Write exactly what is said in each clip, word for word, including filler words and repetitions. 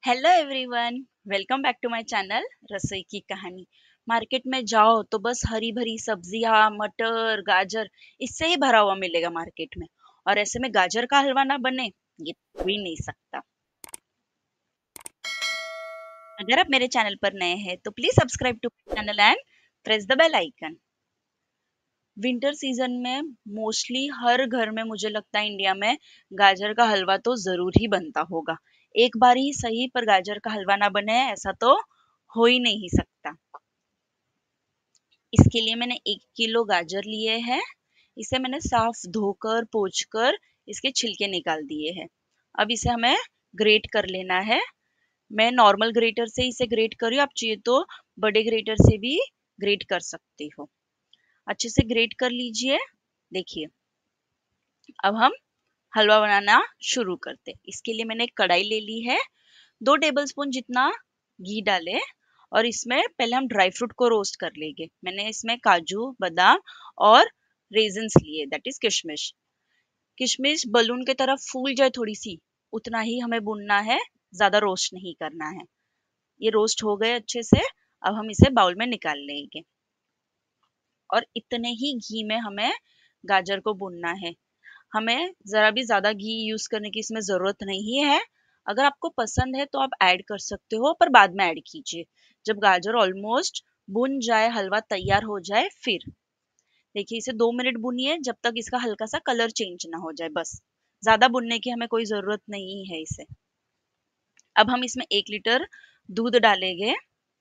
Hello everyone, welcome back to my channel रसोई की कहानी। मार्केट में जाओ तो बस हरी भरी सब्जियां, मटर, गाजर इससे ही भरा हुआ मिलेगा मार्केट में। और ऐसे में गाजर का हलवा ना बने, ये कोई नहीं सकता। अगर आप मेरे चैनल पर नए हैं तो please subscribe to my channel and press the bell icon. Winter season में मोस्टली हर घर में मुझे लगता है इंडिया में गाजर का हलवा तो जरूर ही बनता होगा। एक बार ही सही, पर गाजर का हलवा ना बने ऐसा तो हो ही नहीं सकता। इसके लिए मैंने एक किलो गाजर लिए हैं। इसे मैंने साफ धोकर पोंछकर इसके छिलके निकाल दिए हैं। अब इसे हमें ग्रेट कर लेना है। मैं नॉर्मल ग्रेटर से इसे ग्रेट कर रही हूँ, आप चाहिए तो बड़े ग्रेटर से भी ग्रेट कर सकते हो। अच्छे से ग्रेट कर लीजिए। देखिए, अब हम हलवा बनाना शुरू करते हैं। इसके लिए मैंने एक कढ़ाई ले ली है। दो टेबलस्पून जितना घी डालें और इसमें पहले हम ड्राई फ्रूट को रोस्ट कर लेंगे। मैंने इसमें काजू, बादाम और रेजिन्स लिए, दैट इज किशमिश। किशमिश बलून की तरफ फूल जाए थोड़ी सी, उतना ही हमें भूनना है, ज्यादा रोस्ट नहीं करना है। ये रोस्ट हो गए अच्छे से। अब हम इसे बाउल में निकाल लेंगे और इतने ही घी में हमें गाजर को भूनना है। हमें जरा भी ज्यादा घी यूज करने की इसमें जरूरत नहीं है। अगर आपको पसंद है तो आप ऐड कर सकते हो, पर बाद में ऐड कीजिए जब गाजर ऑलमोस्ट भुन जाए, हलवा तैयार हो जाए। फिर देखिए, इसे दो मिनट भुनिए जब तक इसका हल्का सा कलर चेंज ना हो जाए। बस, ज्यादा भुनने की हमें कोई जरूरत नहीं है इसे। अब हम इसमें एक लीटर दूध डालेंगे।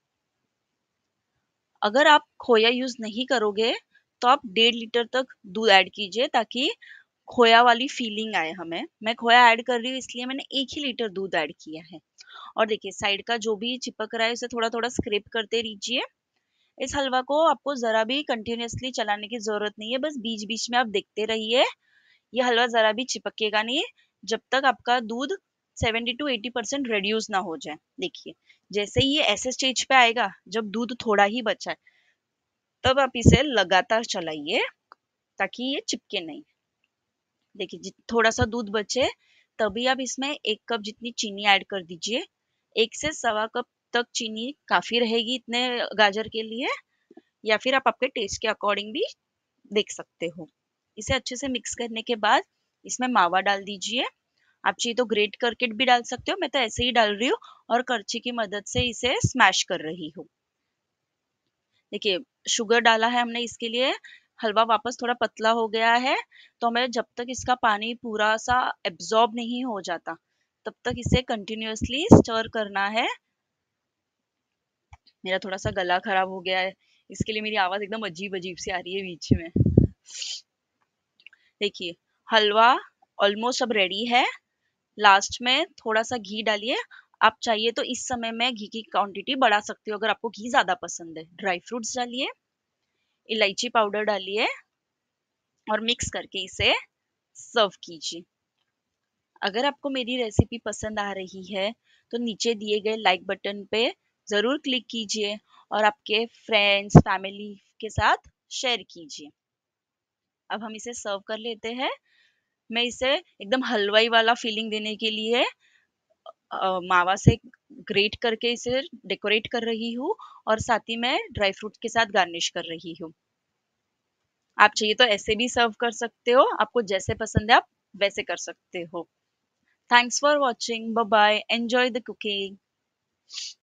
अगर आप खोया यूज नहीं करोगे तो आप डेढ़ लीटर तक दूध ऐड कीजिए, ताकि खोया वाली फीलिंग आए हमें। मैं खोया ऐड कर रही हूँ इसलिए मैंने एक ही लीटर दूध ऐड किया है। और देखिए, साइड का जो भी चिपक रहा है उसे थोड़ा थोड़ा स्क्रैप करते रहिए। इस हलवा को आपको जरा भी कंटिन्यूअसली चलाने की जरूरत नहीं है, बस बीच बीच में आप देखते रहिए। ये हलवा जरा भी चिपकेगा नहीं जब तक आपका दूध seventy two eighty percent reduce ना हो जाए। देखिए, जैसे ही ये ऐसे स्टेज पे आएगा जब दूध थोड़ा ही बचा है, तब आप इसे लगातार चलाइए ताकि ये चिपके नहीं। देखिए, जित थोड़ा सा दूध बचे तभी आप इसमें एक कप जितनी चीनी ऐड कर दीजिए। एक से सवा कप तक चीनी काफी रहेगी इतने गाजर के लिए, या फिर आप आपके टेस्ट के अकॉर्डिंग भी देख सकते हो। इसे अच्छे से मिक्स करने के बाद इसमें मावा डाल दीजिए। आप चाहिए तो ग्रेट करके भी डाल सकते हो, मैं तो ऐसे ही डाल रही हूँ और करछी की मदद से इसे स्मैश कर रही हूँ। देखिए, शुगर डाला है हमने, इसके लिए हलवा वापस थोड़ा पतला हो गया है। तो हमें जब तक इसका पानी पूरा सा एब्जॉर्ब नहीं हो जाता तब तक इसे कंटिन्यूअसली स्टर करना है। मेरा थोड़ा सा गला खराब हो गया है, इसके लिए मेरी आवाज एकदम अजीब अजीब सी आ रही है बीच में। देखिए, हलवा ऑलमोस्ट अब रेडी है। लास्ट में थोड़ा सा घी डालिए। आप चाहिए तो इस समय में घी की क्वांटिटी बढ़ा सकते हो अगर आपको घी ज्यादा पसंद है। ड्राई फ्रूट्स डालिए, इलायची पाउडर डालिए और मिक्स करके इसे सर्व कीजिए। अगर आपको मेरी रेसिपी पसंद आ रही है तो नीचे दिए गए लाइक बटन पे जरूर क्लिक कीजिए और आपके फ्रेंड्स, फैमिली के साथ शेयर कीजिए। अब हम इसे सर्व कर लेते हैं। मैं इसे एकदम हलवाई वाला फीलिंग देने के लिए अ, मावा से ग्रेट करके इसे डेकोरेट कर रही हूँ और साथ ही मैं ड्राई फ्रूट के साथ गार्निश कर रही हूँ। आप चाहिए तो ऐसे भी सर्व कर सकते हो, आपको जैसे पसंद है आप वैसे कर सकते हो। Thanks for watching, bye bye, enjoy the cooking.